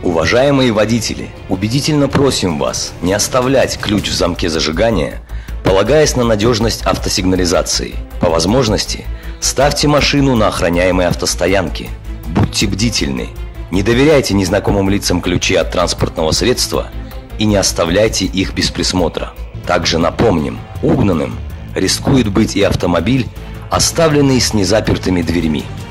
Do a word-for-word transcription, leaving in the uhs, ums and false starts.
Уважаемые водители, убедительно просим вас не оставлять ключ в замке зажигания, полагаясь на надежность автосигнализации. По возможности ставьте машину на охраняемой автостоянке. Будьте бдительны, не доверяйте незнакомым лицам ключи от транспортного средства и не оставляйте их без присмотра. Также напомним, угнанным рискует быть и автомобиль, оставленный с незапертыми дверьми.